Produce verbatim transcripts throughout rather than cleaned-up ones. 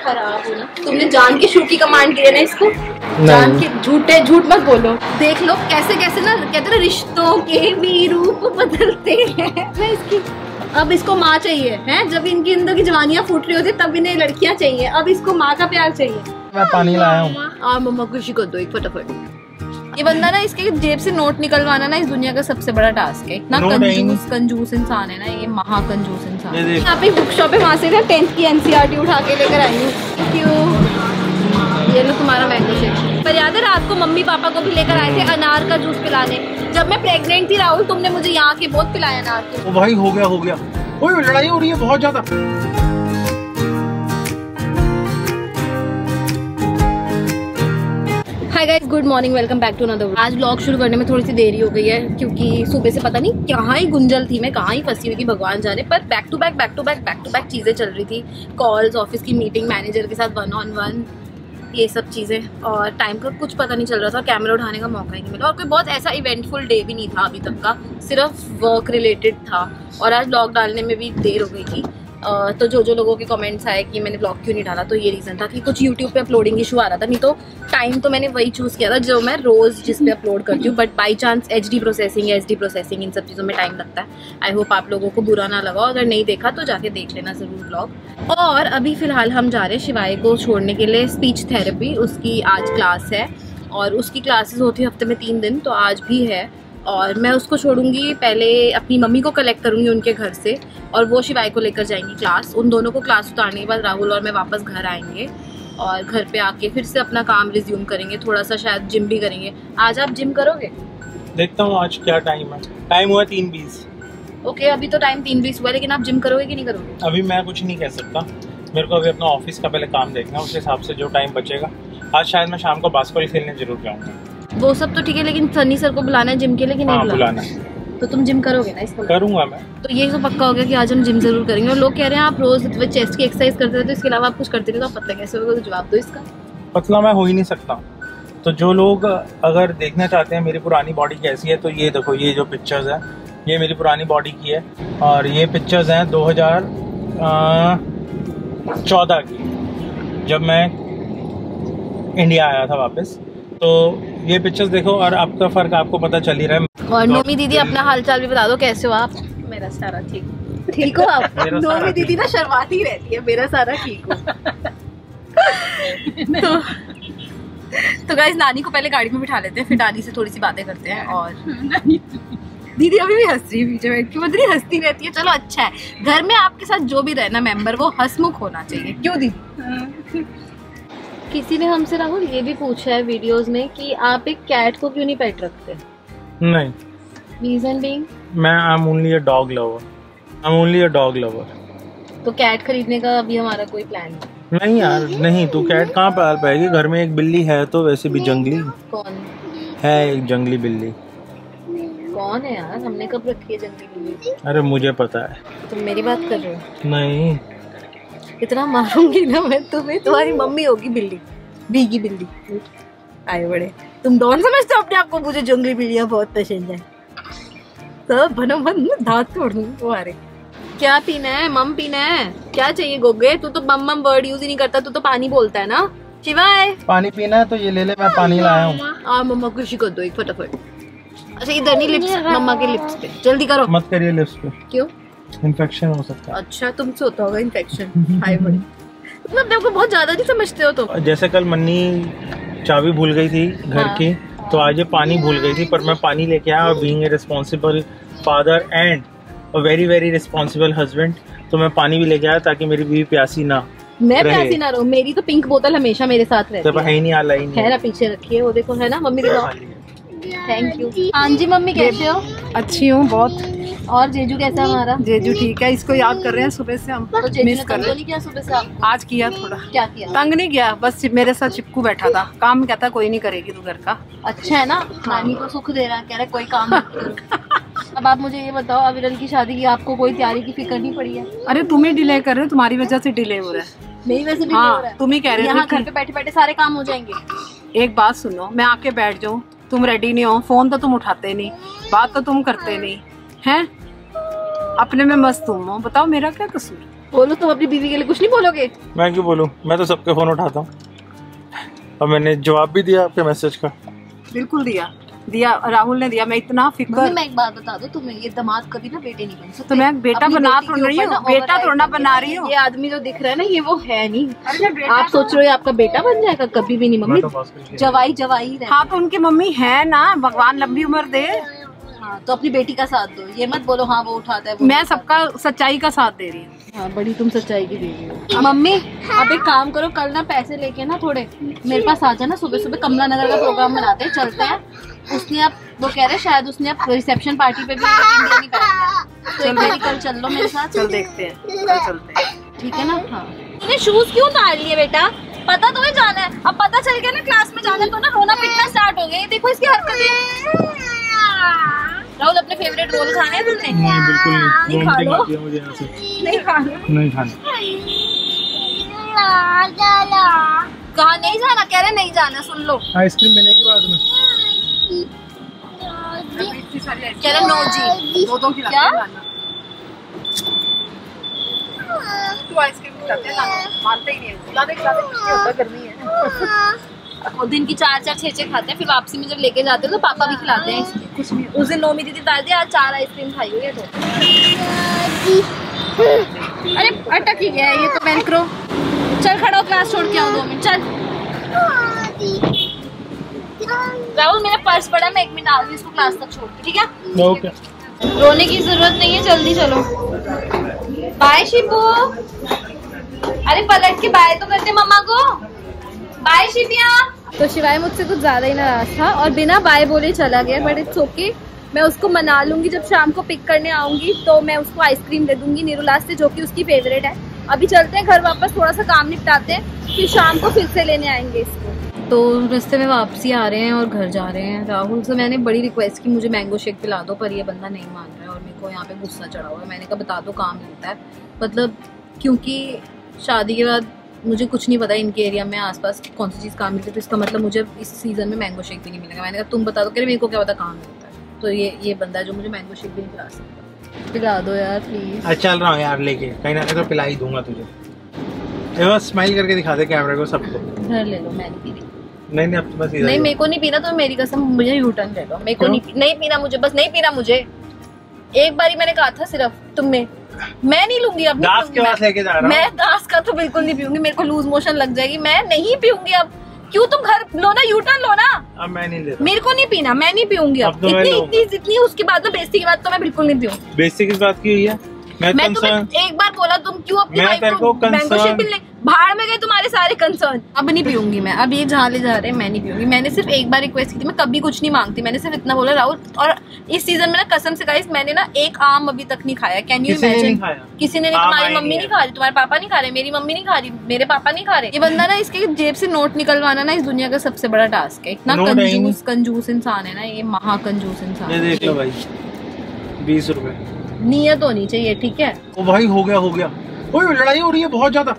खराब हो ना। तुमने जान के शू की कमांड की है ना इसको, जान के झूठे झूठ मत बोलो। देख लो कैसे कैसे ना कहते ना रिश्तों के भी रूप बदलते हैं। मैं इसकी अब इसको माँ चाहिए है, जब इनकी अंदर की जवानियाँ फूट रही होती तब इन्हें लड़कियाँ चाहिए, अब इसको माँ का प्यार चाहिए। मैं पानी लाया हूँ। आ मम्मा खुशी कर दो एक फटाफट। ये बंदा ना इसके जेब से नोट निकलवाना ना इस दुनिया का सबसे बड़ा टास्क है। इतना कंजूस कंजूस इंसान है ना ये, महा कंजूस इंसान। यहाँ पे बुक शॉप है, वहाँ से ना टेंथ की एनसीईआरटी उठा के लेकर आई हूँ। क्यों? ये लो तुम्हारा मैंगो शेक। पर याद है रात को मम्मी पापा को भी लेकर आए थे अनार का जूस पिलाने, जब मैं प्रेग्नेंट थी राहुल, तुमने मुझे यहाँ के बहुत पिलाया अनार के। ओ भाई हो गया हो गया, ओए लड़ाई हो रही है बहुत ज्यादा। Hi guys, good morning, welcome back to another. आज व्लॉग शुरू करने में थोड़ी सी देरी हो गई है क्योंकि सुबह से पता नहीं कहाँ ही गुंजल थी मैं, कहाँ ही फंसी हुई थी भगवान जाने। पर back to back back to back back to back चीज़ें चल रही थी, कॉल्स, ऑफिस की मीटिंग, मैनेजर के साथ वन ऑन वन, ये सब चीज़ें, और टाइम का कुछ पता नहीं चल रहा था, कैमरा उठाने का मौका ही नहीं मिला। और कोई बहुत ऐसा इवेंटफुल डे भी नहीं था अभी तक का, सिर्फ वर्क रिलेटेड था। और आज व्लॉग डालने में भी देर हो गई थी। Uh, तो जो जो लोगों के कमेंट्स आए कि मैंने ब्लॉग क्यों नहीं डाला, तो ये रीज़न था कि कुछ यूट्यूब पे अपलोडिंग इशू आ रहा था। नहीं तो टाइम तो मैंने वही चूज़ किया था जो मैं रोज़ जिस पे अपलोड करती हूँ, but by chance H D processing H D processing इन सब चीज़ों में टाइम लगता है। आई होप आप लोगों को बुरा ना लगा, अगर नहीं देखा तो जाके देख लेना ज़रूर ब्लॉग। और अभी फ़िलहाल हम जा रहे हैं शिवाय को छोड़ने के लिए स्पीच थेरेपी, उसकी आज क्लास है और उसकी क्लासेस होती है हफ्ते में तीन दिन, तो आज भी है। और मैं उसको छोड़ूंगी, पहले अपनी मम्मी को कलेक्ट करूंगी उनके घर से और वो शिवाय को लेकर जाएंगी क्लास। उन दोनों को क्लास उतारने के बाद राहुल और मैं वापस घर आएंगे और घर पे आके फिर से अपना काम रिज्यूम करेंगे, थोड़ा सा शायद जिम भी करेंगे। आज आप जिम करोगे? देखता हूँ आज क्या टाइम है। टाइम हुआ तीन बीस। ओके, अभी तो टाइम तीन बीस हुआ, लेकिन आप जिम करोगे कि नहीं करोगे? अभी मैं कुछ नहीं कह सकता, मेरे को अभी अपना ऑफिस का पहले काम देखना है, उस हिसाब से जो टाइम बचेगा। आज शायद मैं शाम को बास्केटबॉल खेलने जरूर जाऊँगा। वो सब तो ठीक है, लेकिन सनी सर को बुलाना है जिम के लिए कि नहीं? हाँ, बुलाना। तो तुम जिम करोगे ना? इसका करूंगा मैं। तो ये तो पक्का हो गया कि आज हम जिम जरूर करेंगे। और लोग कह रहे हैं आप रोज चेस्ट की एक्सरसाइज करते रहते हो, इसके अलावा आप कुछ करते नहीं, तो आप पतला कैसे होगा? तो जवाब दो इसका। पतला मैं हो ही नहीं सकता। तो जो लोग अगर देखना चाहते हैं मेरी पुरानी बॉडी कैसी है, तो ये देखो, ये जो पिक्चर्स है ये मेरी पुरानी बॉडी की है और ये पिक्चर्स हैं दो हजार चौदह की, जब मैं इंडिया आया था वापस। तो ये पिक्चर्स देखो और आपका फर्क आपको पता चल ही रहा है। और नोमी दीदी अपना हालचाल भी बता दो, कैसे हो आप? मेरा सारा ठीक ठीक हो आप? नोमी दीदी ना शर्माती रहती है, मेरा सारा ठीक हो। तो, तो गाइस नानी को पहले गाड़ी में बिठा लेते हैं, फिर नानी से थोड़ी सी बातें करते हैं। और दीदी अभी भी हंस रही है पीछे बैठ के, मतलब हंसती रहती है। चलो अच्छा है, घर में आपके साथ जो भी रहे ना मेंबर, वो हंसमुख होना चाहिए, क्यों दीदी? किसी ने हमसे राहुल ये भी पूछा है वीडियोस में कि आप एक कैट को क्यों नहीं पेट रखते? नहीं, रीजन बीइंग मैं I am only a dog lover, I am only a dog lover. तो कैट खरीदने का अभी हमारा कोई प्लान नहीं। नहीं यार, नहीं, तू कैट कहाँ पाल पाएगी? घर में एक बिल्ली है तो वैसे भी जंगली। कौन है? एक जंगली बिल्ली। कौन है यार? हमने कब रखी है जंगली बिल्ली? अरे मुझे पता है। तुम मेरी बात कर रहे हो? नहीं, इतना मारूंगी ना मैं तुम्हें, तुम्हारी मम्मी होगी बिल्ली, भीगी बिल्ली। आए बड़े तुम डॉन समझते हो अपने आप को? मुझे जंगली बिल्लियां बहुत पसंद है, तो बनो मन दांत तोड़ दूंगी तुम्हारे। क्या पीना है? मम पीना है? क्या चाहिए गोगे? तू तो मम मम वर्ड यूज ही नहीं करता, तू तो पानी बोलता है ना। शिवाय पानी पीना है तो ये ले ले, मैं पानी लाया हूँ। आ मम्मा खुशी कर दो एक फटाफट। अच्छा इधर नहीं, लिप्स, मम्मा के लिप्स पे, जल्दी करो। मत करिए लिप्स पे। क्यों? इन्फेक्शन हो सकता है। अच्छा तुमसे होता होगा इन्फेक्शन। हाय बड़ी, तुम अपने को बहुत ज्यादा नहीं समझते हो। तो जैसे कल मन्नी चाबी भूल गई थी घर हाँ। की, तो आज ये पानी भूल गई थी, पर मैं पानी लेके आया और being a responsible father and a very very responsible husband, तो मैं पानी भी लेके आया ताकि मेरी बीवी प्यासी ना मैं प्यासी ना रहूं। मेरी तो पिंक बोतल हमेशा मेरे साथ रहती है। है ही नहीं, आला ही नहीं है ना, पीछे रखी है वो, देखो है ना मम्मी के। Thank you. हाँ जी मम्मी, कैसे हो? अच्छी हूँ बहुत। और जेजू कैसा है हमारा? जेजू ठीक है, इसको याद कर रहे हैं सुबह से हम। तो जेजू मिस ने कर रहे नहीं किया सुबह से आपको? आज किया थोड़ा। क्या किया? तंग नहीं किया, बस मेरे साथ चिपकू बैठा था, काम कहता कोई नहीं करेगी तू घर का। अच्छा है ना, नानी को सुख दे रहा है, कह रहा कोई काम मत करो। अब आप मुझे ये बताओ, अविरल की शादी की आपको कोई तैयारी की फिक्र नहीं पड़ी है? अरे तुम ही डिले कर रहे हो, तुम्हारी वजह से डिले हो रहा है। मेरी वजह से डिले हाँ, हो रहा है? तुम ही कह रहे हो यहाँ घर पे बैठे बैठे सारे काम हो जाएंगे। एक बात सुनो, मैं आके बैठ जाऊँ, तुम रेडी नहीं हो, फोन तो तुम उठाते नहीं, बात तो तुम करते नहीं हैं। अपने में मस्त हूँ, बताओ मेरा क्या कसूर? बोलो, तुम अपनी बीवी के लिए कुछ नहीं बोलोगे? मैं क्यों बोलूँ, मैं तो सबके फोन उठाता हूँ और मैंने जवाब भी दिया आपके मैसेज का। बिल्कुल दिया दिया राहुल ने दिया। मैं इतना फिक्र। मैं एक बात बता दूं तुम्हें, ये दामाद कभी ना बेटे नहीं बन सकते। तो मैं बेटा बना तो रही हूँ, बेटा थोड़ा बना रही हूँ। ये आदमी जो दिख रहा है ना, ये वो है नहीं। आप सोच रहे हो आपका बेटा बन जाएगा? कभी भी नहीं मम्मी, जवाई जवाई। हाँ तो उनकी मम्मी है ना, भगवान लंबी उम्र दे। हाँ तो अपनी बेटी का साथ दो, ये मत बोलो हाँ वो उठाता है। मैं सबका सच्चाई का साथ दे रही हूँ। हाँ बड़ी तुम सच्चाई की दे रही हो। मम्मी अब एक काम करो, कल ना पैसे लेके ना थोड़े मेरे पास आ जाना, सुबह सुबह कमला नगर का प्रोग्राम बनाते हैं, चलते हैं। उसने आप वो कह रहे शायद उसने आप रिसेप्शन पार्टी पे भी इंडिया नहीं पहना, तो एक बार कल चल लो मेरे साथ। चल देखते हैं, कल चलते हैं, ठीक है ना? हाँ तूने शूज क्यों उतार लिए बेटा? पता तुम्हें जाना है, अब पता चल गया ना क्लास में जाना, तो ना रोना पिटना स्टार्ट हो गया। देखो इसकी हरकतें। राहुल अपने फेवरेट रोल खाने हैं तुमने? नहीं बिल्कुल नहीं, नहीं खा लो। मुझे यहाँ से नहीं खाना, नहीं खाना। कहा नहीं जाना? कह रहे नहीं जाना, सुन लो। आइसक्रीम मिलेगी बाद में। कह रहे नो जी, दो दो क्या? तू आइसक्रीम खिलाते हैं ना, मानते ही नहीं है। खिला दे खिला दे, कुछ नहीं होता, गर्मी है। और दिन की चार चार छह छह खाते हैं, फिर वापसी में जब लेके जाते हैं तो पापा भी खिलाते हैं। कुछ नहीं, उस दिन नौमी दीदी दादी आज चार आइसक्रीम खाई हुई है। तो अरे अटक ही गया है ये तो वेलक्रो। चल खड़ा हो, क्लास छोड़ के आओ दो मिनट। चल राहुल मेरा पर्स पड़ा, मैं एक मिनट आ रही हूँ इसको क्लास तक छोड़ के, ठीक है? ओके। रोने की जरूरत नहीं है, जल्दी चलो। बाय शिपू। अरे पलट के बाय तो करते मम्मा को। बाय शिपिया। तो शिवाय मुझसे कुछ ज्यादा ही नाराज था और बिना बाय बोले चला गया, बट इट्स ओके। मैं उसको मना लूंगी, जब शाम को पिक करने आऊंगी तो मैं उसको आइसक्रीम दे दूंगी निरुलास से, जो कि उसकी फेवरेट है। अभी चलते हैं घर वापस, थोड़ा सा काम निपटाते हैं, फिर शाम को फिर से लेने आएंगे इसको। तो रास्ते में वापसी आ रहे हैं और घर जा रहे हैं। राहुल से मैंने बड़ी रिक्वेस्ट की मुझे मैंगो शेक पिला दो, पर ये बंदा नहीं मान रहा है और मेरे को यहाँ पे गुस्सा चढ़ा हुआ है। मैंने कहा बता दो काम मिलता है, मतलब क्योंकि शादी के बाद मुझे कुछ नहीं पता इनके एरिया में आसपास कौन सी चीज़ काम मिलती है, तो इसका मतलब मुझे इस सीज़न में मैंगो शेक भी नहीं मिलेगा। मैंने कहा तुम बता दो, कह रहे मेरे को क्या पता कहाँ मिलता है। तो ये ये बंदा है जो मुझे मैंगो शेक भी नहीं पिला सकता। पिला दो यार प्लीज़। अच्छा चल रहा हूँ यार लेके, कहीं ना कहीं तो पिला ही दूंगा तुझे। बस स्माइल करके दिखा दे कैमरे को सबको। घर ले लो, मैं नहीं पी रही। नहीं नहीं अब तो बस नहीं मेरे को नहीं पीना, तो मेरी कसम मुझे यू टर्न ले लो। मेरे को नहीं नहीं पीना, मुझे बस नहीं पीना मुझे। एक बारी मैंने कहा था सिर्फ तुमने, मैं नहीं लूंगी अब। दास के पास लेके जा रहा हूं। मैं दास का तो बिल्कुल नहीं पीऊंगी, मेरे को लूज मोशन लग जाएगी, मैं नहीं पीऊंगी अब। क्यों, तुम घर लो ना, यू टर्न लो ना। अब मैं नहीं लेता, मेरे को नहीं पीना, मैं नहीं पीऊंगी अब। अब तो इतनी इतनी जितनी उसके बाद में बेइज्जती की बात तो मैं बिल्कुल नहीं पीऊंगी। बेइज्जती किस बात की हुई है? मैं, मैं तुम्हें एक बार बोला, तुम क्यों अपनी मैं वाइफ तेरे को को मैंगो शेक पिलने भाड़ में गए तुम्हारे सारे कंसर्न। अब नहीं पीऊंगी मैं, अब ये जहाँ ले जा रहे हैं मैं नहीं पीऊंगी। मैंने सिर्फ एक बार रिक्वेस्ट की थी, मैं कभी कुछ नहीं मांगती, मैंने सिर्फ इतना बोला राहुल। और इस सीजन में ना कसम से गाइस मैंने ना एक आम अभी तक नहीं खाया। Can you imagine? किसी ने नहीं, तुम्हारी मम्मी नहीं खा रही, तुम्हारे पापा नहीं खा रहे, मेरी मम्मी नहीं खा रही, मेरे पापा नहीं खा रहे। ये बंदा ना, इसके जेब से नोट निकलवाना ना इस दुनिया का सबसे बड़ा टास्क है। इतना कंजूस कंजूस इंसान है ना ये, महा कंजूस इंसान। देख लो भाई, बीस रुपए नियत होनी चाहिए, ठीक है? ओ भाई हो गया हो गया। ओए लड़ाई हो रही है बहुत ज्यादा।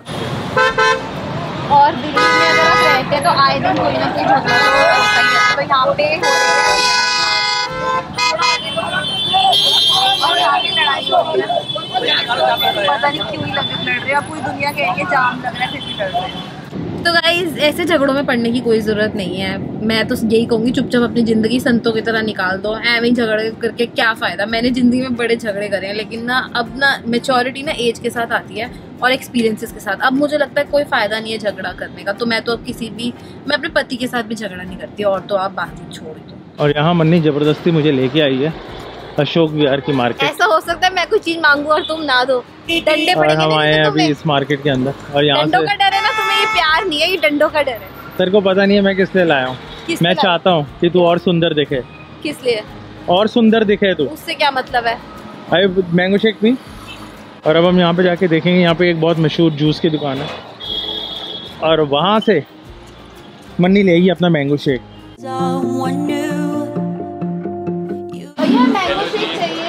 और दिल्ली में अगर आप रहते हैं तो आए दिन कोई ना कोई झगड़ा होता ही है, तो यहाँ पे हो रही है और यहाँ पे लड़ाई हो रही है। पता नहीं क्यों ही लग लड़ रहे हैं, पूरी दुनिया के एरिया जाम लग रहा है फिर भी लड़ रहे हैं। तो गाइज ऐसे झगड़ों में पड़ने की कोई ज़रूरत नहीं है। मैं तो यही कहूँगी चुपचाप अपनी ज़िंदगी संतों की तरह निकाल दो। एवं ही झगड़े करके क्या फ़ायदा। मैंने ज़िंदगी में बड़े झगड़े करे हैं, लेकिन ना अब ना मेच्योरिटी ना एज के साथ आती है और एक्सपीरियंसेस के साथ। अब मुझे लगता है कोई फ़ायदा नहीं है झगड़ा करने का, तो मैं तो अब किसी भी, मैं अपने पति के साथ भी झगड़ा नहीं करती। और तो आप बात ही छोड़ दो। और यहाँ मन्नी ज़बरदस्ती मुझे लेके आई है अशोक विहार की मार्केट। ऐसा हो सकता है मैं कुछ चीज़ मांगू और तुम ना दो, डंडे पड़ेंगे। हम आए हैं अभी इस मार्केट के अंदर और यहाँ डंडों का डर है ना तुम्हें, ये प्यार नहीं है, ये डंडों का डर है। तेरे को पता नहीं है मैं किस लिए लाया हूँ। मैं चाहता हूँ कि तू और सुंदर दिखे। किस लिए? और सुंदर दिखे तू। उससे क्या मतलब है? अरे मैंगो शेक पी। और अब हम यहाँ पे जाके देखेंगे, यहाँ पे एक बहुत मशहूर जूस की दुकान है और वहाँ से मन्नी लेगी अपना मैंगो शेक। भैया मैंगो शेक चाहिए,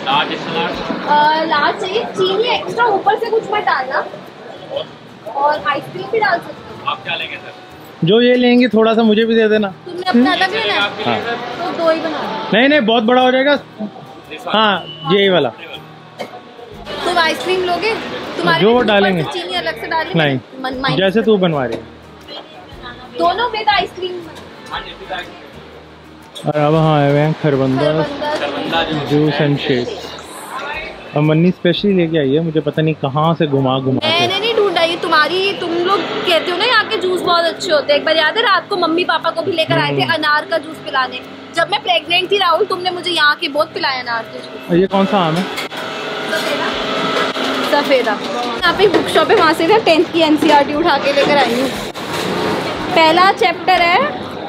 लार्ज चाहिए, चीनी एक्स्ट्रा ऊपर से कुछ मत डालना और आइसक्रीम भी डाल सकते हो। आप क्या लेंगे सर? जो ये लेंगे थोड़ा सा मुझे भी दे देना। तुमने अपना अलग लेना है? हाँ। तो दो ही बना दो। नहीं नहीं बहुत बड़ा हो जाएगा। हाँ यही वाला। तुम आइसक्रीम लोगे? तुम्हारे जो ऊपर से डालेंगे। चीनी अलग से डालेंगे? नहीं, मन- माइनस जैसे तू बनवा रही है। दोनों विद आइसक्रीम। और अब हम आए हुए हैं खरबंदा जूस एंड शेक। और मन्नी स्पेशली लेके आई है, मुझे पता नहीं कहाँ से घुमा घुमा के। मैंने नहीं ढूंढा, ये तुम्हारी, तुम लोग कहते हो ना यहाँ के जूस बहुत अच्छे होते हैं। एक बार याद है रात को मम्मी पापा को भी लेकर आए थे अनार का जूस पिलाने। जब मैं प्रेग्नेंट थी राहुल, तुमने मुझे यहाँ के बहुत पिलाया अनार के जूस। और ये कौन सा आम है? सफेदा। यहाँ पे बुक शॉप है, वहाँ से ना टेंथ की एनसीईआरटी उठा के लेकर आई हूँ। पहला चैप्टर है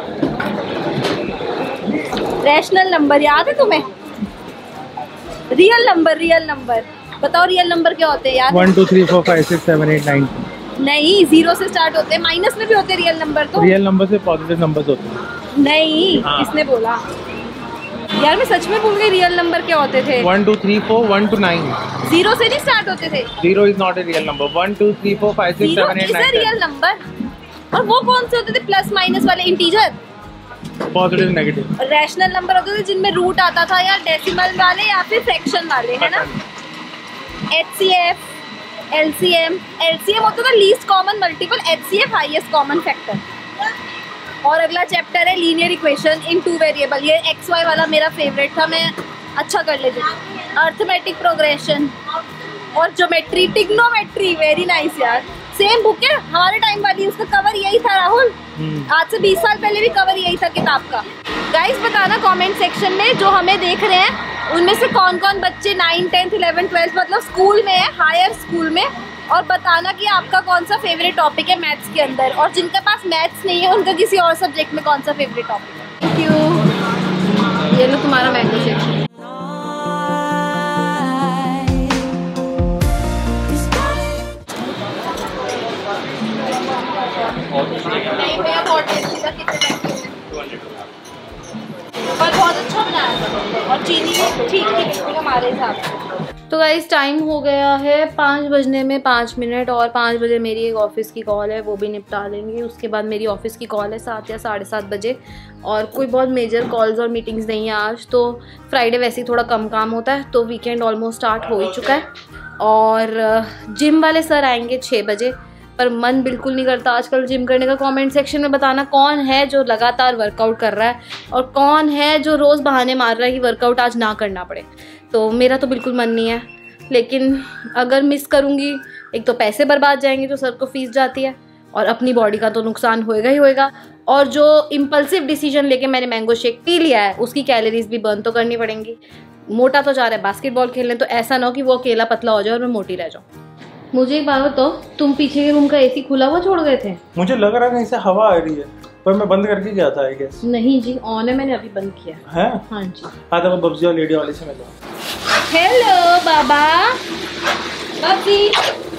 रैशनल नंबर, याद है तुम्हें? रियल नंबर, रियल नंबर बताओ, रियल नंबर क्या होते हैं यार? One two three four five six seven eight nine. नहीं, जीरो से स्टार्ट होते हैं, माइनस में भी होते हैं रियल नंबर। तो रियल नंबर से पॉजिटिव नंबर्स होते हैं। नहीं, हाँ। किसने बोला यार? मैं सच में भूल गई रियल नंबर क्या होते थे। One two three four one two nine. Zero से नहीं स्टार्ट होते थे। Zero is not a real number. One two three four five six zero seven eight is a real nine. Number. और वो कौन से होते थे? प्लस माइनस वाले, integer. Positive negative. Rational number होते थे जिनमें रूट आता था, या डेसिमल वाले या फिर फ्रैक्शन वाले, है ना? H C F, L C M. L C M होता था least common multiple, H C F highest common factor. और अगला चैप्टर है linear equation in two variable. ये एक्स वाई वाला मेरा फेवरेट था, मैं अच्छा कर लेती थी। अर्थमेटिक प्रोग्रेशन और ज्योमेट्री, ट्रिग्नोमेट्री। वेरी नाइस यार। सेम बुक है हमारे टाइम वाली, उसका कवर यही था राहुल। आज से बीस साल पहले भी कवर यही था किताब का। गाइस बताना कमेंट सेक्शन में, जो हमें देख रहे हैं उनमें से कौन कौन बच्चे नाइन टेंथ इलेवन ट्वेल्थ मतलब स्कूल में है, हायर स्कूल में। और बताना कि आपका कौन सा फेवरेट टॉपिक है मैथ्स के अंदर, और जिनके पास मैथ्स नहीं है उनका किसी और सब्जेक्ट में कौन सा फेवरेट टॉपिक है। Thank you. ये लो तुम्हारा मैंगो शेक। नहीं भैया, बहुत टेस्टी था। कितने पैसे? पर बहुत अच्छा बनाया था, और चीनी भी ठीक थी बिल्कुल हमारे हिसाब से। तो गाइस टाइम हो गया है पाँच बजने में पाँच मिनट, और पाँच बजे मेरी एक ऑफिस की कॉल है, वो भी निपटा लेंगे। उसके बाद मेरी ऑफिस की कॉल है सात या साढ़े सात बजे, और कोई बहुत मेजर कॉल्स और मीटिंग्स नहीं है आज। तो फ्राइडे वैसे ही थोड़ा कम काम होता है, तो वीकेंड ऑलमोस्ट स्टार्ट हो ही चुका है। और जिम वाले सर आएंगे छः बजे, पर मन बिल्कुल नहीं करता आजकल जिम करने का। कमेंट सेक्शन में बताना कौन है जो लगातार वर्कआउट कर रहा है, और कौन है जो रोज़ बहाने मार रहा है कि वर्कआउट आज ना करना पड़े। तो मेरा तो बिल्कुल मन नहीं है, लेकिन अगर मिस करूँगी, एक तो पैसे बर्बाद जाएंगे जो सर को फीस जाती है, और अपनी बॉडी का तो नुकसान होएगा ही होएगा। और जो इम्पल्सिव डिसीजन लेके मैंने मैंगो शेक पी लिया है, उसकी कैलोरीज भी बर्न तो करनी पड़ेंगी। मोटा तो जा रहा है बास्केटबॉल खेलने, तो ऐसा ना हो कि वो अकेला पतला हो जाए और मैं मोटी रह जाऊँ। मुझे एक बात बताओ, तुम पीछे के रूम का एसी खुला हुआ छोड़ गए थे? मुझे लग रहा है कहीं से हवा आ रही है, पर मैं बंद करके गया था आई गेस। नहीं जी, ऑन है, मैंने अभी बंद किया है। हाँ जी। हाँ तो मैं बब्जी और लेडी वाले से मिला। हेलो बाबा, बब्जी।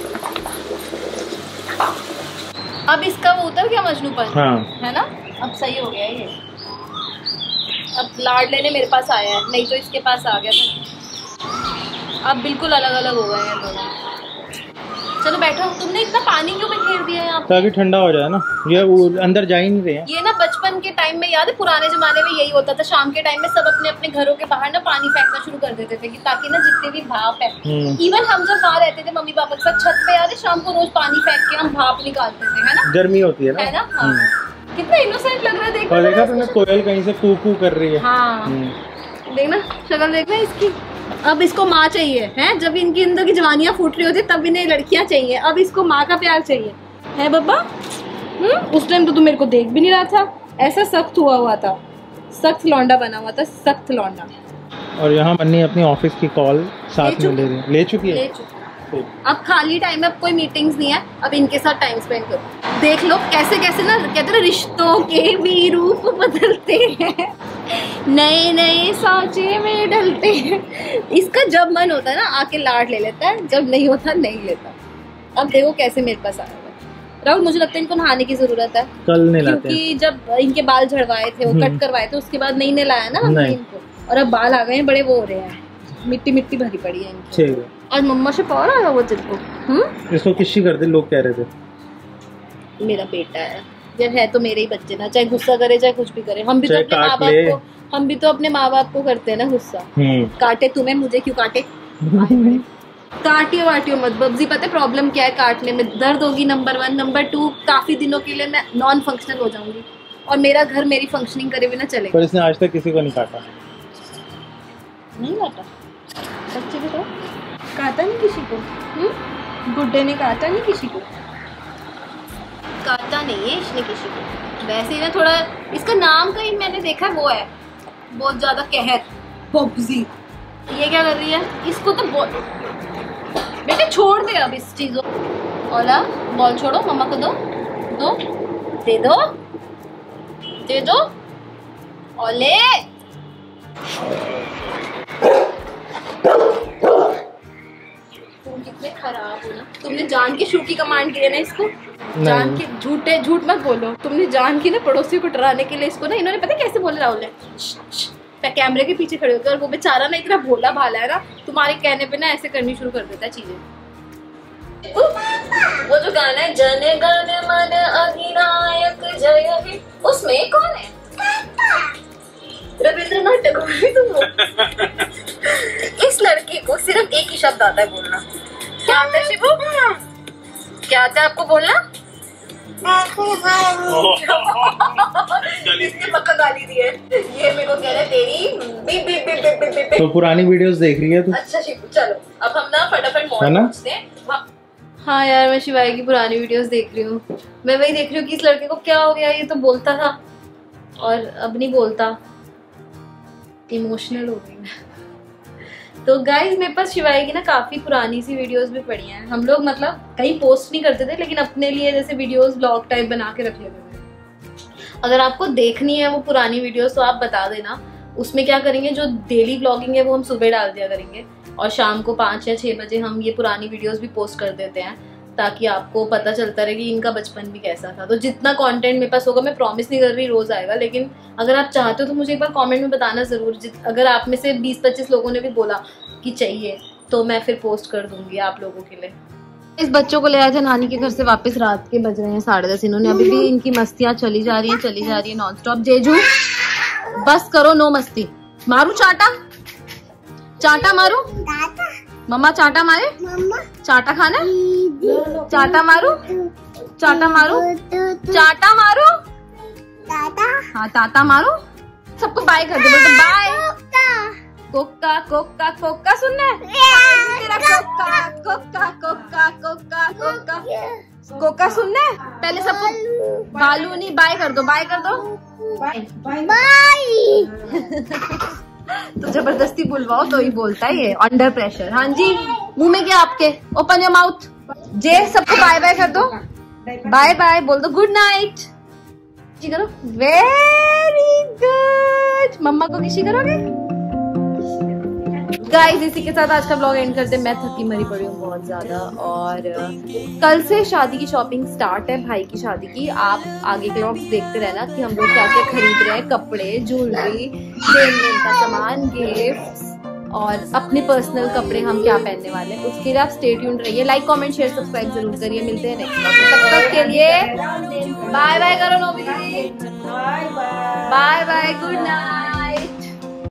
अब इसका वो उतर गया मजनूपन। हाँ। है ना, अब सही हो गया ये। अब लाड लेने मेरे पास आया है, नहीं तो इसके पास आ गया था। अब बिल्कुल अलग अलग हो गए हैं दोनों। चलो बैठो। तुमने इतना पानी क्यों बिखेर दिया है यहाँ पे? ताकि ठंडा हो जाए ना, ये वो अंदर जा ही नहीं रहे हैं। ये ना बचपन के टाइम में याद है, पुराने जमाने में यही होता था, शाम के टाइम में सब अपने अपने घरों के बाहर ना पानी फेंकना शुरू कर देते थे, कि ताकि ना जितने भी भाप है, इवन हम जब वहाँ रहते थे मम्मी पापा के साथ छत पे, याद है शाम को रोज पानी फेंक के हम भाप निकालते थे, है ना? गर्मी होती है ना, है ना? हाँ। कितना इनोसेंट लग रहा है, देखो। और देखा तुमने कोयल कहीं से कू कू कर रही है। हाँ देखना, शक्ल देखना इसकी। अब इसको माँ चाहिए है, जब इनकी अंदर की जवानियाँ फूट रही होती तब इन्हें लड़कियाँ चाहिए, अब इसको माँ का प्यार चाहिए, है बब्बा? हम्म, उस टाइम तो तू मेरे को देख भी नहीं रहा था, ऐसा सख्त हुआ हुआ था, सख्त लौंडा बना हुआ था, सख्त लौंडा। और यहाँ मन्नी अपनी ऑफिस की कॉल साथ में ले रही है। ले चुकी है? ले चुकी। अब खाली टाइम में अब कोई मीटिंग्स नहीं है, अब इनके साथ टाइम स्पेंड करो। देख लो कैसे कैसे ना, कहते हैं रिश्तों के भी रूप बदलते हैं, नए नए सांचे में ढलते हैं। इसका जब मन होता है ना आके लाड ले लेता है, जब नहीं होता नहीं लेता। अब देखो कैसे मेरे पास आया हुआ है। राहुल मुझे लगता है इनको नहाने की जरूरत है, कल नहीं लाते हैं। क्योंकि जब इनके बाल झड़वाए थे, वो कट करवाए थे, उसके बाद नहीं नहलाया ना हमने इनको, और अब बाल आ गए हैं, बड़े वो हो रहे हैं, मिट्टी मिट्टी भरी पड़ी है इनकी। ठीक है। आज मम्मा से पावर आया वो तेरे को? हम्म, इसको किसी कर दे, लोग कह रहे थे। मेरा बेटा है, जब है तो मेरे ही बच्चे ना, चाहे गुस्सा करे चाहे कुछ भी करे। हम भी तो अपने माँ बाप को हम भी तो अपने माँ बाप को करते हैं ना गुस्सा। काटे तुम्हें, मुझे क्यों काटे? काटियो वाटियो मत बब्जी, पता है प्रॉब्लम क्या है काटने में? दर्द होगी नंबर वन, नंबर टू काफी दिनों के लिए मैं नॉन फंक्शनल हो जाऊंगी और मेरा घर मेरी फंक्शनिंग करे बिना चलेगा। पर इसने आज तक किसी को नहीं काटा। नहीं काटा बच्चे को, तो काटा नहीं किसी को। हम्म, गुड्डे ने काटा नहीं किसी को, काटा नहीं है इसने किसी को। वैसे ही ना थोड़ा इसका नाम का ही मैंने देखा वो है बहुत ज्यादा कहर बब्जी। ये क्या कर रही है? इसको तो बेटे छोड़ दे अब इस चीजों। ओला बॉल छोड़ो, मम्मा को दो, दो दे दो दे दो। ओले तुम कितने खराब हो ना। तुमने जान के शू की कमांड की है ना इसको, जान के झूठे झूठ मत बोलो। तुमने जान की ना पड़ोसियों को डराने के लिए इसको ना, इन्होंने पता कैसे बोले राहुल ने, कैमरे के पीछे खड़े होकर, और वो बेचारा ना इतना भोला भाला है ना, तुम्हारे कहने पे ना ऐसे करनी शुरू कर देता है चीजें। वो जो गाना है जन गण मन अधिनायक जय हे, उसमें कौन है? रविंद्रनाथ टैगोर। तुम इस लड़की को सिर्फ एक ही शब्द आता है बोलना। क्या आता है शिबू? क्या आता है आपको बोलना? इसने पक्का गाली दी है। ये मेरे को कह रहा है तेरी बी बी बी बी बी बी। तो पुरानी वीडियोस देख रही है तू? अच्छा शिबू चलो अब हम ना फटाफट मॉल पहुंचते हैं। हाँ यार मैं शिवाई की पुरानी वीडियोस देख रही हूँ। मैं वही देख रही हूँ कि इस लड़के को क्या हो गया, ये तो बोलता था और अब नहीं बोलता। इमोशनल हो गई मैं। तो गाइज मेरे पास शिवाई की ना काफी पुरानी सी वीडियोस भी पड़ी हैं। हम लोग मतलब कहीं पोस्ट नहीं करते थे लेकिन अपने लिए जैसे वीडियोस ब्लॉग टाइप बना के रख लेते थे। अगर आपको देखनी है वो पुरानी वीडियोस तो आप बता देना। उसमें क्या करेंगे, जो डेली ब्लॉगिंग है वो हम सुबह डाल दिया करेंगे और शाम को पाँच या छः बजे हम ये पुरानी वीडियोस भी पोस्ट कर देते हैं ताकि आपको पता चलता रहे कि इनका बचपन भी कैसा था। तो जितना कंटेंट मेरे पास होगा, मैं प्रॉमिस नहीं कर रही रोज आएगा, लेकिन अगर आप चाहते हो तो मुझे एक बार कमेंट में बताना ज़रूर। अगर आप में से बीस पच्चीस लोगों ने भी बोला कि चाहिए तो मैं फिर पोस्ट कर दूंगी आप लोगों के लिए। इस बच्चों को ले आए थे नानी के घर से वापस, रात के बज रहे हैं साढ़े दस। इन्होंने अभी भी इनकी मस्तियाँ चली जा रही हैं चली जा रही है नॉन स्टॉप। जेजू बस करो, नो मस्ती। मारू चाटा, चाटा मारू मम्मा, चाटा मारे, चाटा खाना, चाटा मारू, चाटा मारू, चाटा मारू, हाँ ताता मारू। सबको बाय कर दो, बोलो बाय। कोका कोका कोका सुनना है तेरा? कोका कोका कोका कोका कोका कोका सुनना है? पहले सबको बालू नहीं बाय कर दो, बाय कर दो, बाय। तो जबरदस्ती बुलवाओ तो ही बोलता है ये, अंडर प्रेशर। हाँ जी, मुंह में क्या आपके? Open your mouth. जे सबको बाय बाय कर दो, बाय बाय बोल दो, गुड नाइट जी करो। Very good. मम्मा को किसी करोगे? गाइस इसी के साथ आज का ब्लॉग एंड करते हैं। मैं थकी मरी पड़ी हूँ बहुत ज्यादा और कल से शादी की शॉपिंग स्टार्ट है, भाई की शादी की। आप आगे के ब्लॉग्स देखते रहना कि हम लोग क्या क्या खरीद रहे हैं, कपड़े, ज्वेलरी, लेन का सामान, गिफ्ट्स और अपने पर्सनल कपड़े हम क्या पहनने वाले हैं। उसके लिए आप स्टे ट्यून्ड रहिए। लाइक कमेंट शेयर सब्सक्राइब जरूर करिए। मिलते हैं नेक्स्ट ब्लॉग में, तब तक के लिए बाय बाय करो नोबी, बाय बाय, गुड नाइट।